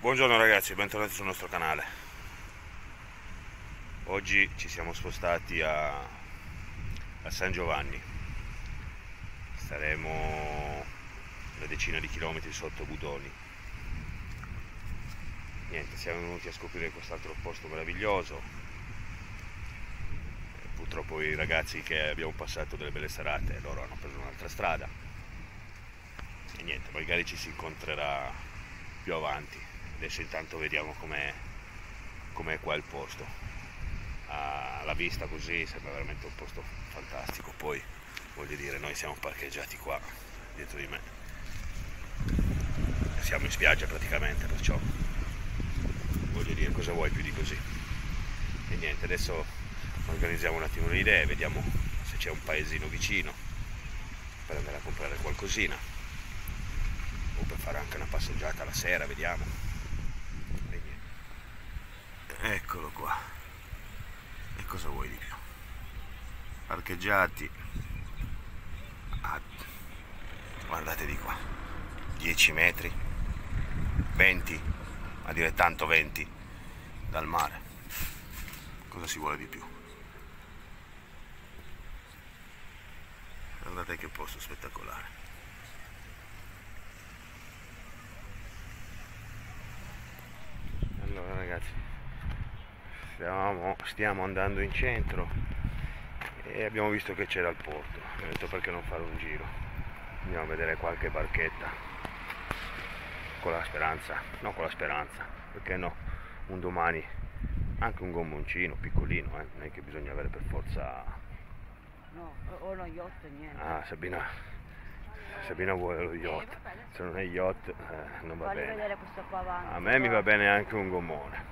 Buongiorno ragazzi, bentornati sul nostro canale. Oggi ci siamo spostati a San Giovanni. Staremo una decina di chilometri sotto Budoni. Niente, siamo venuti a scoprire quest'altro posto meraviglioso. Purtroppo i ragazzi che abbiamo passato delle belle serate, loro hanno preso un'altra strada. E niente, magari ci si incontrerà più avanti. Adesso intanto vediamo com'è qua il posto. Alla vista così sembra veramente un posto fantastico. Poi voglio dire, noi siamo parcheggiati qua dietro di me, siamo in spiaggia praticamente, perciò voglio dire, cosa vuoi più di così. E niente, adesso organizziamo un attimo le idee, vediamo se c'è un paesino vicino per andare a comprare qualcosina o per fare anche una passeggiata la sera, vediamo. Eccolo qua. E cosa vuoi di più? Parcheggiati. Guardate di qua. 10 metri. 20. A dire tanto 20. Dal mare. Cosa si vuole di più? Guardate che posto spettacolare. Allora ragazzi, stiamo andando in centro e abbiamo visto che c'era il porto. Ho detto, perché non fare un giro, andiamo a vedere qualche barchetta, con la speranza, perché no, un domani anche un gommoncino piccolino, non è che bisogna avere per forza. No, o lo yacht, niente. Ah, Sabina vuole lo yacht, se non è yacht non va bene. Vedere questo qua avanti. A me mi va bene anche un gommone.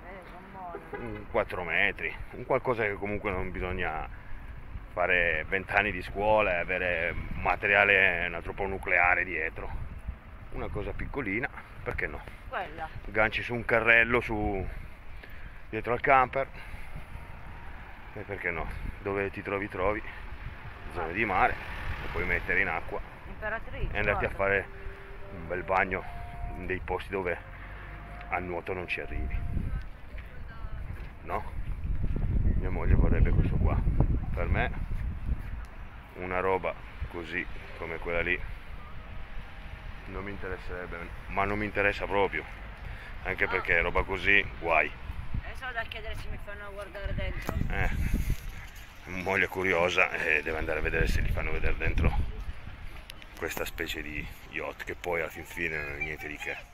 4 metri, un qualcosa che comunque non bisogna fare 20 anni di scuola e avere materiale nucleare dietro, una cosa piccolina, perché no? Quella. Ganci su un carrello dietro al camper, e perché no? Dove ti trovi, zone di mare, lo puoi mettere in acqua e andarti a fare un bel bagno in dei posti dove a nuoto non ci arrivi. No? Mia moglie vorrebbe questo qua. Per me una roba così come quella lì non mi interesserebbe, ma non mi interessa proprio, anche perché roba così guai. Adesso da chiedere se mi fanno guardare dentro. Moglie curiosa e deve andare a vedere se li fanno vedere dentro questa specie di yacht, che poi alla fin fine non è niente di che.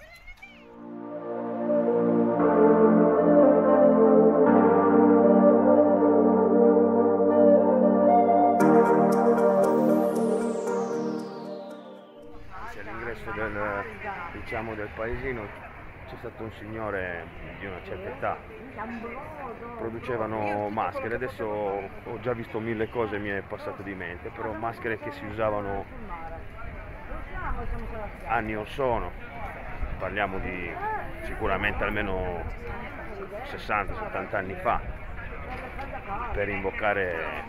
Del paesino c'è stato un signore di una certa età, producevano maschere. Adesso ho già visto 1000 cose, mi è passato di mente, però maschere che si usavano anni or sono, parliamo di sicuramente almeno 60-70 anni fa, per invocare,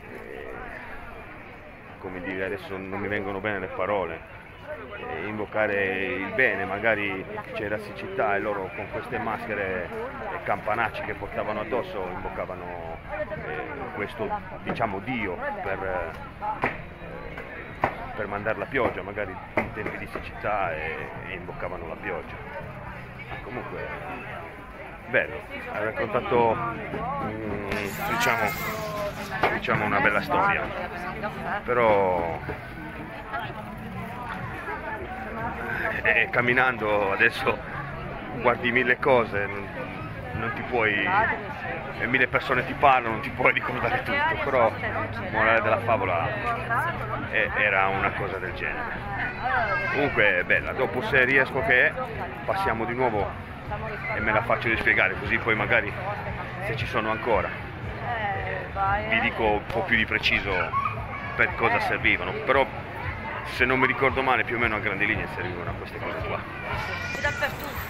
come dire, adesso non mi vengono bene le parole, invocare il bene. Magari c'era siccità e loro con queste maschere e campanacci che portavano addosso invocavano questo, diciamo, Dio per mandare la pioggia, magari in tempi di siccità, e invocavano la pioggia. Comunque bello, ha raccontato diciamo una bella storia, però camminando adesso guardi 1000 cose, non ti puoi, e 1000 persone ti parlano, non ti puoi ricordare tutto, però morale della favola era una cosa del genere. Comunque è bella. Dopo, se riesco, che passiamo di nuovo e me la faccio rispiegare, così poi magari, se ci sono ancora, vi dico un po' più di preciso per cosa servivano, però se non mi ricordo male, più o meno a grandi linee servivano a queste cose qua. Dappertutto.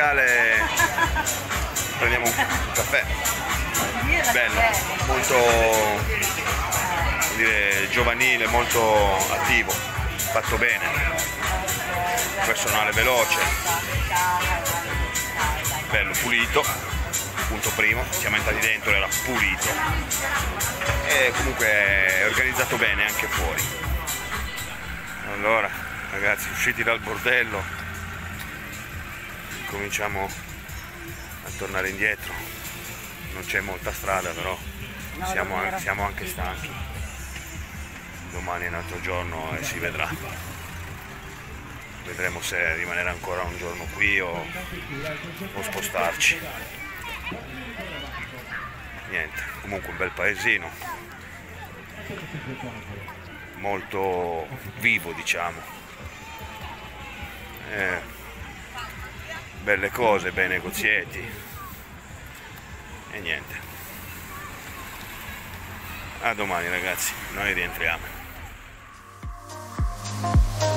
iniziale prendiamo un caffè, bello, molto, come dire, giovanile, molto attivo, fatto bene, personale veloce, bello pulito, punto primo, siamo entrati dentro, era pulito e comunque è organizzato bene anche fuori. Allora ragazzi, usciti dal bordello, cominciamo a tornare indietro, non c'è molta strada, però siamo anche stanchi. Domani è un altro giorno e si vedrà, vedremo se rimanere ancora un giorno qui o spostarci. Niente, comunque un bel paesino, molto vivo, diciamo, belle cose, bei negozietti e niente. A domani ragazzi, noi rientriamo.